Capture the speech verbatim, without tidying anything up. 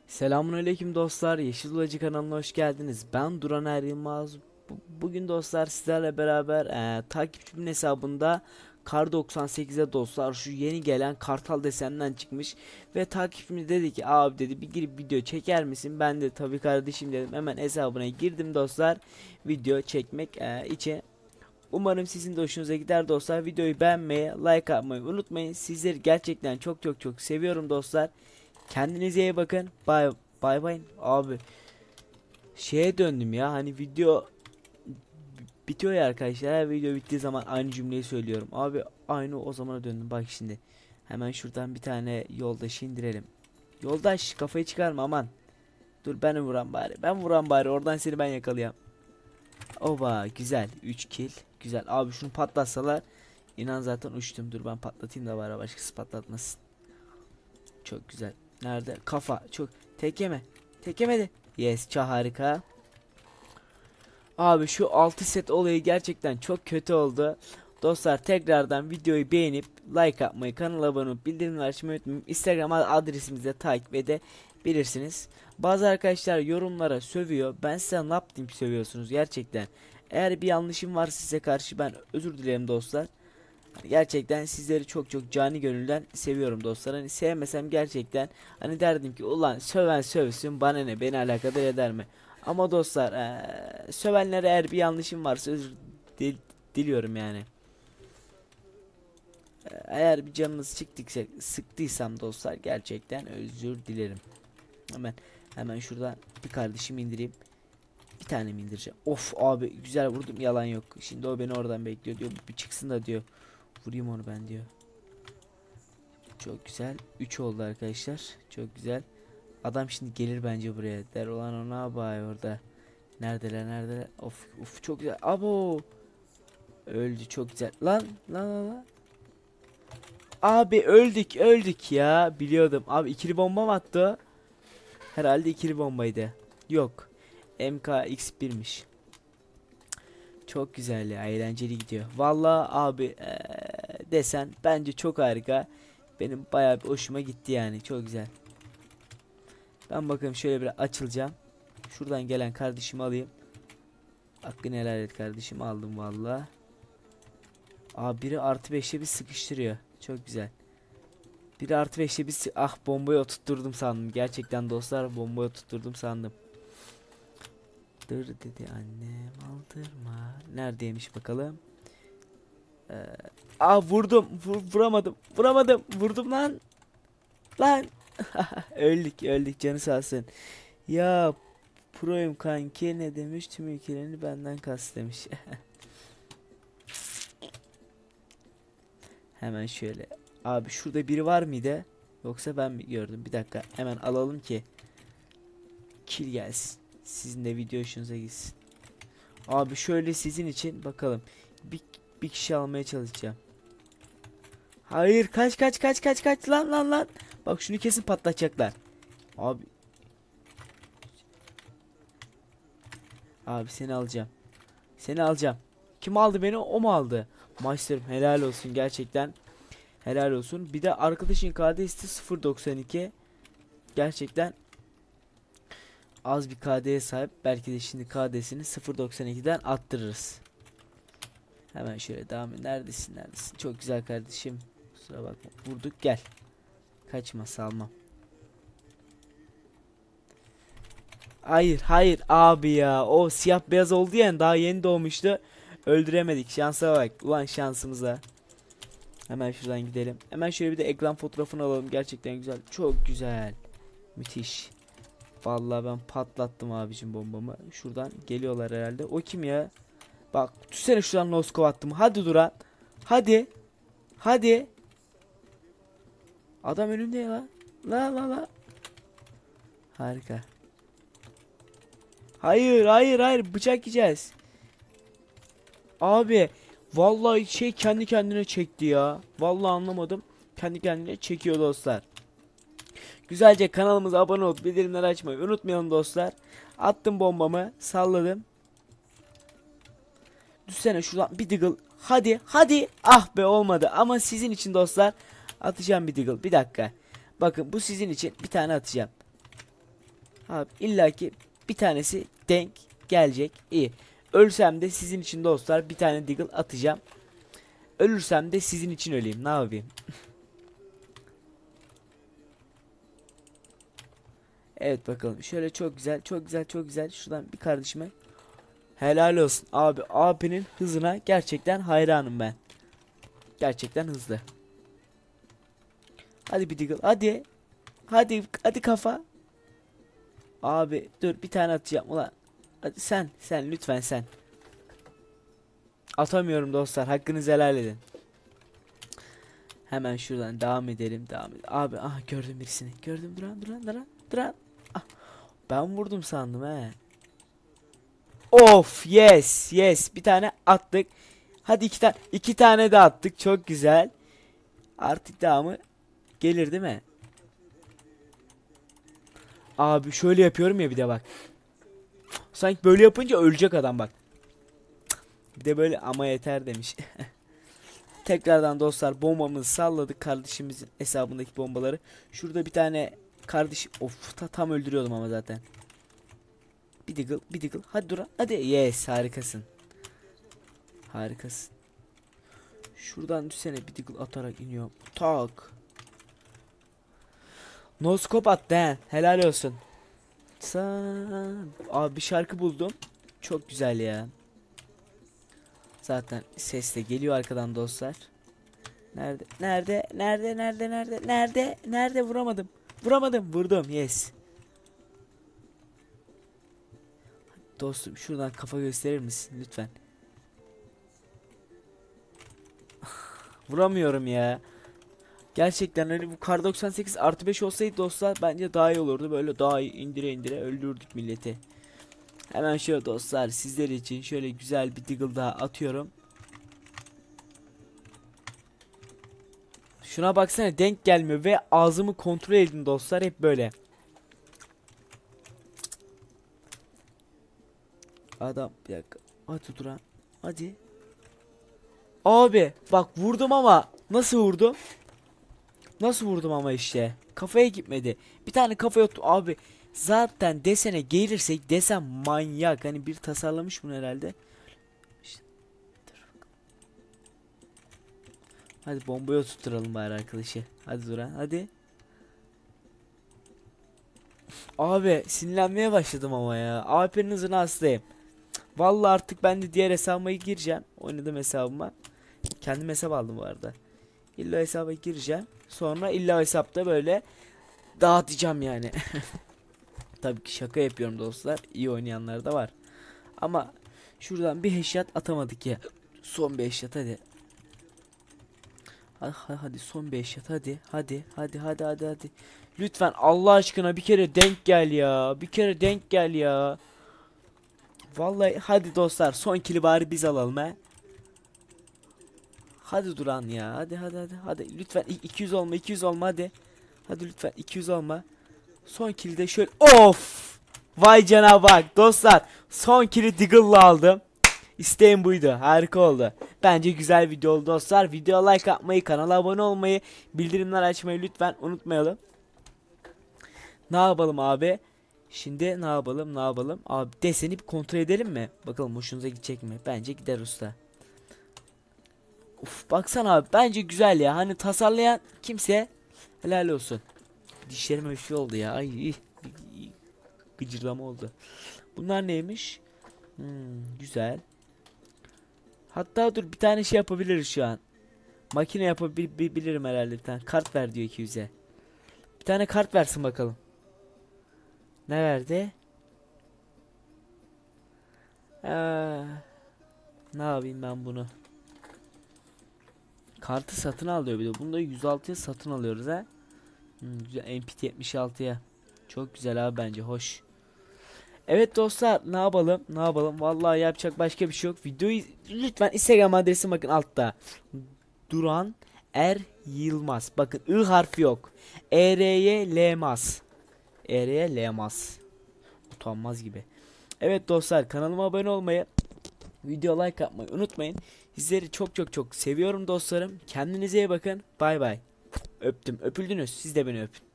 Selamünaleyküm dostlar. Yeşil Ulacı kanalına hoş geldiniz. Ben Duran Er Yılmaz. Bu- Bugün dostlar sizlerle beraber eee takipçimin hesabında Kar doksan sekize dostlar şu yeni gelen kartal desenden çıkmış ve takipçimiz dedi ki abi dedi bir girip video çeker misin? Ben de tabii kardeşim dedim. Hemen hesabına girdim dostlar. Video çekmek eee, için. Umarım sizin de hoşunuza gider dostlar. Videoyu beğenmeyi, like atmayı unutmayın. Sizleri gerçekten çok çok çok seviyorum dostlar. Kendinize iyi bakın. Bay bay bay abi. Şeye döndüm ya. Hani video bitiyor ya arkadaşlar. Her video bittiği zaman aynı cümleyi söylüyorum. Abi aynı o zamana döndüm. Bak şimdi. Hemen şuradan bir tane yoldaşı indirelim. Yoldaş kafayı çıkarma aman. Dur ben vuran bari. Ben vuran bari. Oradan seni ben yakalayayım. Oba güzel. üç kill. Güzel. Abi şunu patlatsalar inan zaten uçtum. Dur ben patlatayım da bari başkası patlatmasın. Çok güzel. Nerede? Kafa. Çok. Tek yeme. Tek yemedi. Yes. Çok harika. Abi şu altı set olayı gerçekten çok kötü oldu. Dostlar tekrardan videoyu beğenip like atmayı, kanala abone olup bildirimleri açmayı unutmayın. Instagram adresimizi de takip edebilirsiniz. Bazı arkadaşlar yorumlara sövüyor. Ben size ne yaptım ki sövüyorsunuz gerçekten. Eğer bir yanlışım var size karşı ben özür dilerim dostlar. Gerçekten sizleri çok çok cani gönülden seviyorum dostlar. Hani sevmesem gerçekten hani derdim ki ulan söven sövsün bana ne beni alakadar eder mi? Ama dostlar eee sövenlere eğer bir yanlışım varsa özür dil- diliyorum yani. Eee, Eğer bir canınız çıktıksa sıktıysam dostlar gerçekten özür dilerim. Hemen hemen şuradan bir kardeşimi indireyim. Bir tane mi indireceğim? Of abi güzel vurdum yalan yok. Şimdi o beni oradan bekliyor diyor. Bir çıksın da diyor. Vurayım onu ben diyor. Çok güzel. üç oldu arkadaşlar. Çok güzel. Adam şimdi gelir bence buraya. Der olan ona bay orada. Neredeler neredeler? Of of çok güzel. Abo. Öldü çok güzel. Lan lan lan lan. Abi öldük öldük ya. Biliyordum. Abi ikili bomba mı attı? Herhalde ikili bombaydı. Yok. M K X bir'miş. Çok güzel ya. Eğlenceli gidiyor. Vallahi abi eee, desen bence çok harika. Benim bayağı bir hoşuma gitti yani. Çok güzel. Ben bakayım şöyle bir açılacağım. Şuradan gelen kardeşimi alayım. Hakkını helal et kardeşim aldım valla. Aa biri artı beşe bir sıkıştırıyor. Çok güzel. Biri artı beşe bir sı- ah bombayı oturtturdum sandım. Gerçekten dostlar bombayı oturtturdum sandım. Dır dedi annem aldırma. Neredeymiş bakalım. Ee, aa vurdum. Vur, vuramadım. Vuramadım. Vurdum lan. Lan. öldük öldük canı sağ olsun. Ya proyum kanki ne demiş tüm ülkelerini benden kas demiş. Hemen şöyle. Abi şurada biri var mıydı? Yoksa ben mi gördüm? Bir dakika hemen alalım ki kill gelsin. Sizin de video hoşunuza gitsin. Abi şöyle sizin için bakalım. Bir, bir kişi almaya çalışacağım. Hayır kaç kaç kaç kaç kaç lan lan lan. Bak şunu kesin patlatacaklar. Abi. Abi seni alacağım. Seni alacağım. Kim aldı beni? O mu aldı? Maçlarım helal olsun gerçekten. Helal olsun. Bir de arkadaşın K D'si sıfır nokta doksan iki. Gerçekten az bir K D'ye sahip. Belki de şimdi K D'sini sıfır nokta doksan ikiden attırırız. Hemen şöyle devam et. Neredesin neredesin? Çok güzel kardeşim. Kusura bakma. Vurduk gel. Kaçma salmam. Hayır hayır abi ya. O siyah beyaz oldu yani daha yeni doğmuştu. Öldüremedik. Şansa bak. Ulan şansımıza. Hemen şuradan gidelim. Hemen şöyle bir de ekran fotoğrafını alalım. Gerçekten güzel. Çok güzel. Müthiş. Vallahi ben patlattım abicim bombamı. Şuradan geliyorlar herhalde. O kim ya? Bak düşsene şuradan noskop attım. Hadi Duran. Hadi. Hadi. Adam önümde ya. La la la. Harika. Hayır hayır hayır bıçak yiyeceğiz. Abi vallahi şey kendi kendine çekti ya. Vallahi anlamadım. Kendi kendine çekiyor dostlar. Güzelce kanalımıza abone olup bildirimleri açmayı unutmayalım dostlar. Attım bombamı, salladım. Düşsene şuradan bir deagle. Hadi, hadi. Ah be olmadı ama sizin için dostlar atacağım bir deagle. Bir dakika. Bakın bu sizin için bir tane atacağım. Abi illaki bir tanesi denk gelecek. İyi. Ölsem de sizin için dostlar bir tane Deagle atacağım. Ölürsem de sizin için öleyim. Ne yapayım? Evet bakalım. Şöyle çok güzel, çok güzel, çok güzel. Şuradan bir kardeşime helal olsun. Abi abinin hızına gerçekten hayranım ben. Gerçekten hızlı. Hadi bir Deagle. Hadi. Hadi hadi kafa. Abi dur bir tane atacağım ulan. Hadi sen sen lütfen sen. Atamıyorum dostlar. Hakkınızı helal edin. Hemen şuradan devam edelim. Devam edelim. Abi ah gördüm birisini. Gördüm duran duran duran duran. Ah, ben vurdum sandım he. Of yes yes bir tane attık. Hadi iki tane iki tane de attık. Çok güzel. Artık devamı gelir değil mi? Abi şöyle yapıyorum ya bir de bak. Sanki böyle yapınca ölecek adam bak. Bir de böyle ama yeter demiş. Tekrardan dostlar bombamızı salladık kardeşimizin hesabındaki bombaları. Şurada bir tane kardeş of ta, tam öldürüyordum ama zaten. Bir Deagle bir Deagle hadi Duran hadi yes harikasın. Harikasın. Şuradan düşsene bir Deagle atarak iniyor. Tak. No scope attı he. Helal olsun. Sen... Abi bir şarkı buldum. Çok güzel ya. Zaten ses de geliyor arkadan dostlar. Nerede? Nerede? Nerede? Nerede? Nerede? Nerede? Nerede? Vuramadım. Vuramadım. Vurdum. Yes. Dostum şuradan kafa gösterir misin lütfen? Vuramıyorum ya. Gerçekten hani bu kar doksan sekiz artı beş olsaydı dostlar bence daha iyi olurdu. Böyle daha iyi indire indire öldürdük milleti. Hemen şöyle dostlar sizler için şöyle güzel bir Deagle daha atıyorum. Şuna baksana denk gelmiyor ve ağzımı kontrol edin dostlar hep böyle. Adam bir dakika. Hadi Duran. Hadi. Abi bak vurdum ama nasıl vurdum? Nasıl vurdum ama işte. Kafaya gitmedi. Bir tane kafaya tuttu abi. Zaten desene gelirsek desen manyak. Hani bir tasarlamış bunu herhalde. İşte. Hadi bombaya tutturalım bari arkadaşı. Hadi Duran hadi. Abi sinirlenmeye başladım ama ya. A P'nin hızına hastayım. Vallahi artık ben de diğer hesabıma gireceğim. Oynadığım hesabıma. Kendim hesap aldım bu arada. İlla hesaba gireceğim. Sonra illa hesapta böyle dağıtacağım yani. Tabii ki şaka yapıyorum dostlar. İyi oynayanlar da var. Ama şuradan bir headshot atamadık ya. Son bir headshot hadi. Hadi, hadi son bir headshot hadi. Hadi hadi hadi hadi hadi. Lütfen Allah aşkına bir kere denk gel ya. Bir kere denk gel ya. Vallahi hadi dostlar son kili bari biz alalım he. Hadi Duran ya. Hadi hadi hadi. Hadi lütfen iki yüz olma iki yüz olma hadi. Hadi lütfen iki yüz olma. Son kilde de şöyle of. Vay cana bak dostlar. Son kili Deagle'la aldım. İsteğim buydu. Harika oldu. Bence güzel video oldu dostlar. Videoya like atmayı, kanala abone olmayı, bildirimler açmayı lütfen unutmayalım. Ne yapalım abi? Şimdi ne yapalım ne yapalım? Abi deseni bir kontrol edelim mi? Bakalım hoşunuza gidecek mi? Bence gider usta. Uf baksana abi bence güzel ya. Hani tasarlayan kimse helal olsun. Dişlerime bir şey oldu ya. Ay gıcırlama oldu. Bunlar neymiş? Hmm, güzel. Hatta dur bir tane şey yapabiliriz şu an. Makine yapabilirim herhalde bir tane. Kart ver diyor iki yüze. Bir tane kart versin bakalım. Ne verdi? Ee, ne yapayım ben bunu? Kartı satın alıyor bir de. Bunu da yüz altıya satın alıyoruz ha. Hmm, güzel. M P T yetmiş altıya. Çok güzel abi bence hoş. Evet dostlar ne yapalım ne yapalım vallahi yapacak başka bir şey yok. Videoyu lütfen Instagram adresim bakın altta. Duran Er Yılmaz. Bakın I harfi yok. E R Y Lmaz. E R Y Lmaz. Utanmaz gibi. Evet dostlar kanalıma abone olmayı, video like atmayı unutmayın. Sizleri çok çok çok seviyorum dostlarım. Kendinize iyi bakın. Bay bay. Öptüm. Öpüldünüz. Siz de beni öpün.